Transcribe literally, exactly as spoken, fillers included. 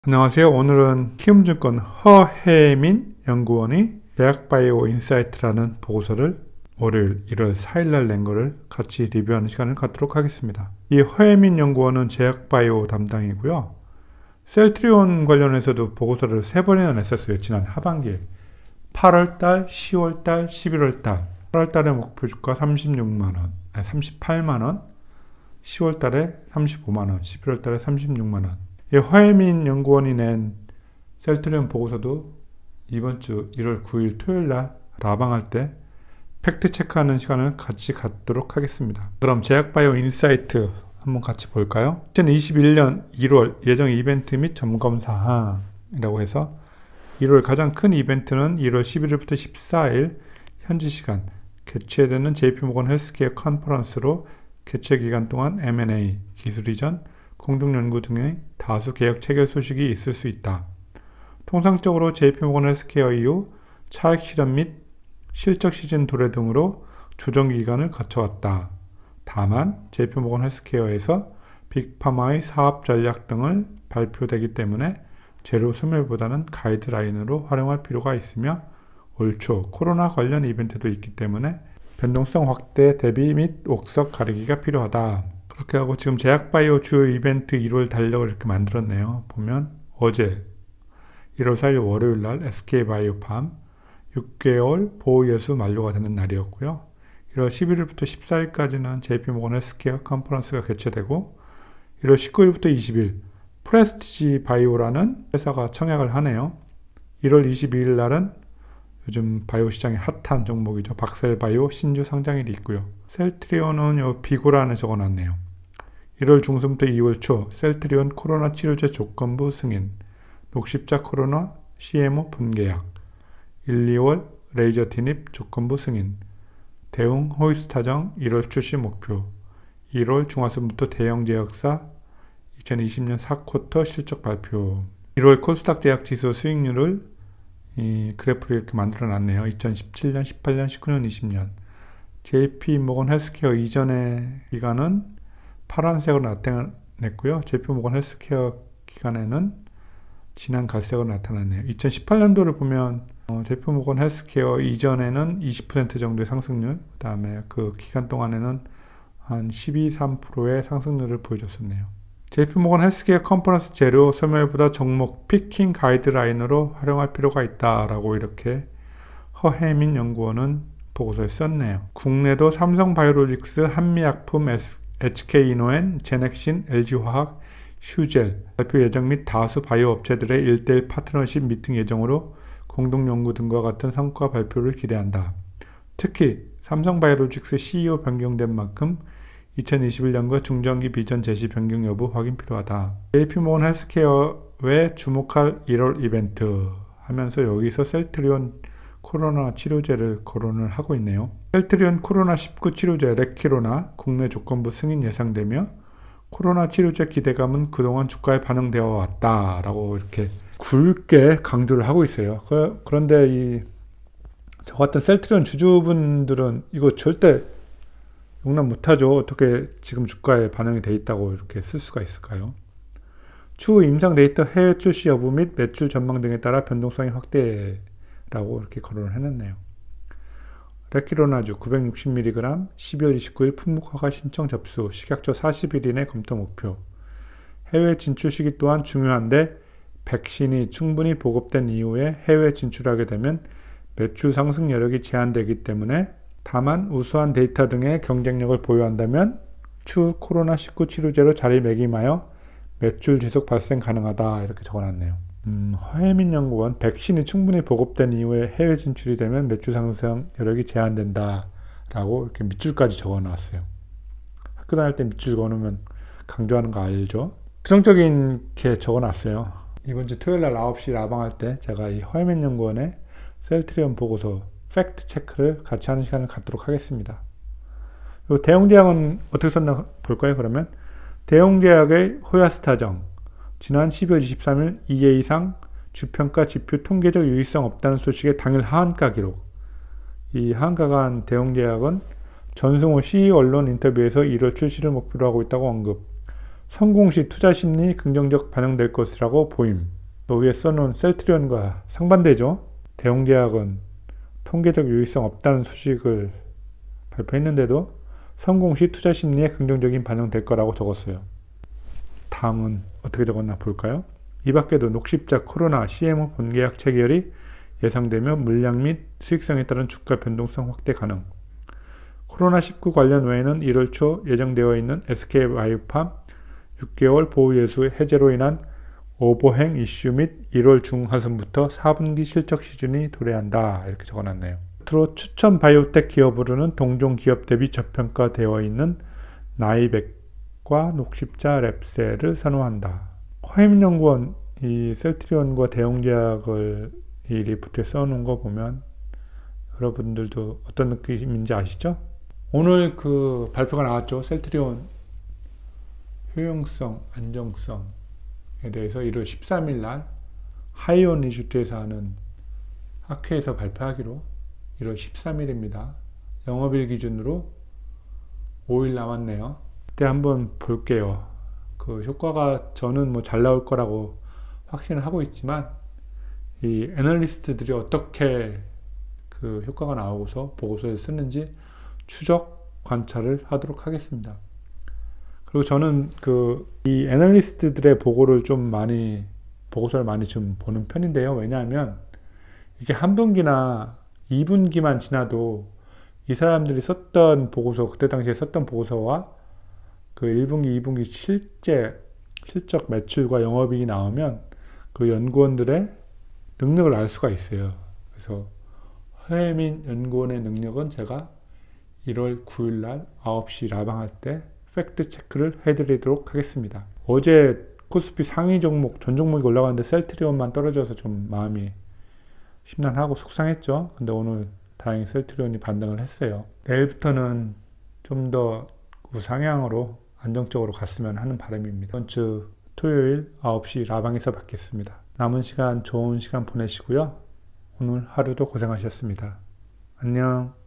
안녕하세요. 오늘은 키움증권 허혜민 연구원이 제약바이오 인사이트라는 보고서를 월요일 일월 사일날 낸 거를 같이 리뷰하는 시간을 갖도록 하겠습니다. 이 허혜민 연구원은 제약바이오 담당이고요. 셀트리온 관련해서도 보고서를 세 번이나 냈었어요. 지난 하반기에. 팔월달, 시월달, 십일월달. 팔월달에 목표 주가 삼십육만 원, 아니 삼십팔만 원, 시월달에 삼십오만 원, 십일월달에 삼십육만 원. 이 허혜민 연구원이 낸 셀트리온 보고서도 이번 주 일월 구일 토요일날 라방할 때 팩트 체크하는 시간을 같이 갖도록 하겠습니다. 그럼 제약바이오 인사이트 한번 같이 볼까요? 이천이십일년 일월 예정 이벤트 및 점검사항이라고 해서 일월 가장 큰 이벤트는 일월 십일일부터 십사일 현지 시간 개최되는 제이피모건 헬스케어 컨퍼런스로 개최 기간 동안 엠 앤 에이, 기술 이전, 공동연구 등의 다수 계약 체결 소식이 있을 수 있다. 통상적으로 제이피모건 헬스케어 이후 차익 실현 및 실적 시즌 도래 등으로 조정 기간을 거쳐왔다. 다만 제이피모건 헬스케어에서 빅파마의 사업 전략 등을 발표되기 때문에 재료 소멸보다는 가이드라인으로 활용할 필요가 있으며 올 초 코로나 관련 이벤트도 있기 때문에 변동성 확대 대비 및 옥석 가리기가 필요하다. 그렇게 하고 지금 제약바이오 주요 이벤트 일월 달력을 이렇게 만들었네요. 보면 어제 일월 사일 월요일날 에스케이바이오팜 육 개월 보호예수 만료가 되는 날이었고요. 일월 십일일부터 십사일까지는 제이피모건 헬스케어 컨퍼런스가 개최되고 일월 십구일부터 이십일 프레스티지 바이오라는 회사가 청약을 하네요. 일월 이십이일 날은 요즘 바이오 시장의 핫한 종목이죠. 박셀바이오 신주 상장일이 있고요. 셀트리온은 요 비고란에 적어놨네요. 일월 중순부터 이월 초 셀트리온 코로나 치료제 조건부 승인, 녹십자 코로나 씨엠오 분계약, 일, 이월 레이저 티닙 조건부 승인, 대웅 호이스타정 일월 출시 목표, 일월 중하순부터 대형 제약사 이천이십년 사쿼터 실적 발표, 일월 코스닥 제약 지수 수익률을 이 그래프를 이렇게 만들어 놨네요. 이천십칠년, 십팔년, 십구년, 이십년. 제이피모건 헬스케어 이전의 기간은 파란색으로 나타냈고요. 제이피모건 헬스케어 기간에는 진한 갈색으로 나타났네요. 이천십팔년도를 보면 어, 제이피모건 헬스케어 이전에는 이십 퍼센트 정도의 상승률, 그 다음에 그 기간 동안에는 한 십이, 삼 퍼센트의 상승률을 보여줬었네요. 제이피모건 헬스케어 컨퍼런스 재료 소멸보다 종목 피킹 가이드라인으로 활용할 필요가 있다라고 이렇게 허혜민 연구원은 보고서에 썼네요. 국내도 삼성바이오로직스, 한미약품, 에이치케이이노엔, 제넥신, 엘지화학, 휴젤 발표 예정 및 다수 바이오 업체들의 일대일 파트너십 미팅 예정으로 공동연구 등과 같은 성과 발표를 기대한다. 특히 삼성바이오로직스 씨이오 변경된 만큼 이천이십일년과 중장기 비전 제시 변경 여부 확인 필요하다. 제이피모건 헬스케어에 주목할 일월 이벤트 하면서 여기서 셀트리온 코로나 치료제를 거론을 하고 있네요. 셀트리온 코로나 십구 치료제 레키로나 국내 조건부 승인 예상되며 코로나 치료제 기대감은 그동안 주가에 반영되어 왔다 라고 이렇게 굵게 강조를 하고 있어요. 그런데 이 저 같은 셀트리온 주주분들은 이거 절대 용납 못하죠. 어떻게 지금 주가에 반영이 돼 있다고 이렇게 쓸 수가 있을까요? 추후 임상 데이터 해외 출시 여부 및 매출 전망 등에 따라 변동성이 확대라고 이렇게 거론을 해놨네요. 레키로나주 구백육십 밀리그램 십이월 이십구일 품목 허가 신청 접수, 식약처 사십일 이내 검토 목표. 해외 진출 시기 또한 중요한데 백신이 충분히 보급된 이후에 해외 진출하게 되면 매출 상승 여력이 제한되기 때문에 다만 우수한 데이터 등의 경쟁력을 보유한다면 추후 코로나 십구 치료제로 자리매김하여 매출 지속 발생 가능하다 이렇게 적어놨네요. 음, 허혜민 연구원 백신이 충분히 보급된 이후에 해외 진출이 되면 매출 상승 여력이 제한된다 라고 이렇게 밑줄까지 적어놨어요. 학교 다닐 때 밑줄 적어놓으면 강조하는 거 알죠? 부정적인 게 적어놨어요. 이번 주 토요일날 아홉시 라방할 때 제가 이 허혜민 연구원의 셀트리온 보고서 팩트 체크를 같이 하는 시간을 갖도록 하겠습니다. 대웅제약은 어떻게 썼나 볼까요? 그러면 대웅제약의 호야스타정 지난 십이월 이십삼일 이 회 이상 주평가 지표 통계적 유의성 없다는 소식의 당일 하한가 기록. 이 하한가가 한 대웅제약은 전승호 씨이오 언론 인터뷰에서 일월 출시를 목표로 하고 있다고 언급. 성공 시 투자 심리 긍정적 반영될 것이라고 보임. 또 위에 써놓은 셀트리온과 상반되죠. 대웅제약은 통계적 유의성 없다는 소식을 발표했는데도 성공 시 투자 심리에 긍정적인 반영될 거라고 적었어요. 다음은 어떻게 적었나 볼까요? 이 밖에도 녹십자 코로나 씨엠오 본계약 체결이 예상되며 물량 및 수익성에 따른 주가 변동성 확대 가능. 코로나 십구 관련 외에는 일월 초 예정되어 있는 에스케이바이오팜 육 개월 보호예수 해제로 인한 오버행 이슈 및 일월 중하순부터 사 분기 실적 시즌이 도래한다. 이렇게 적어놨네요. 끝으로 추천 바이오텍 기업으로는 동종 기업 대비 저평가되어 있는 나이백과 녹십자 랩셀을 선호한다. 허혜민 연구원 이 셀트리온과 대웅제약을 이 리포트에 써놓은 거 보면 여러분들도 어떤 느낌인지 아시죠? 오늘 그 발표가 나왔죠. 셀트리온 효용성, 안정성에 대해서 일월 십삼일 날 하이온 리조트에서 하는 학회에서 발표하기로 일월 십삼일입니다. 영업일 기준으로 오 일 남았네요. 그때 한번 볼게요. 그 효과가 저는 뭐 잘 나올 거라고 확신을 하고 있지만 이 애널리스트들이 어떻게 그 효과가 나오고서 보고서에 쓰는지 추적 관찰을 하도록 하겠습니다. 그리고 저는 그 이 애널리스트들의 보고를 좀 많이 보고서를 많이 좀 보는 편인데요. 왜냐하면 이게 한 분기나 이 분기만 지나도 이 사람들이 썼던 보고서, 그때 당시에 썼던 보고서와 그 일 분기, 이 분기 실제 실적 매출과 영업이익이 나오면 그 연구원들의 능력을 알 수가 있어요. 그래서 허혜민 연구원의 능력은 제가 일월 구일 날 아홉 시 라방할 때 팩트 체크를 해드리도록 하겠습니다. 어제 코스피 상위 종목, 전 종목이 올라갔는데 셀트리온만 떨어져서 좀 마음이 심란하고 속상했죠. 근데 오늘 다행히 셀트리온이 반등을 했어요. 내일부터는 좀 더 우상향으로 안정적으로 갔으면 하는 바람입니다. 이번 주 토요일 아홉 시 라방에서 뵙겠습니다. 남은 시간 좋은 시간 보내시고요. 오늘 하루도 고생하셨습니다. 안녕.